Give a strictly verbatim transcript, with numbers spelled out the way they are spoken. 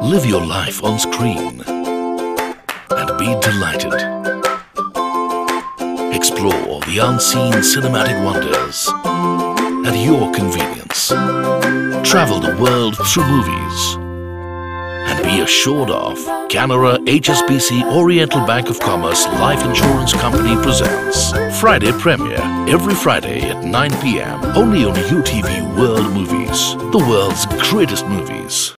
Live your life on screen and be delighted. Explore the unseen cinematic wonders at your convenience. Travel the world through movies and be assured of Canara H S B C Oriental Bank of Commerce Life Insurance Company presents Friday Premiere every Friday at nine p m only on U T V World Movies, the world's greatest movies.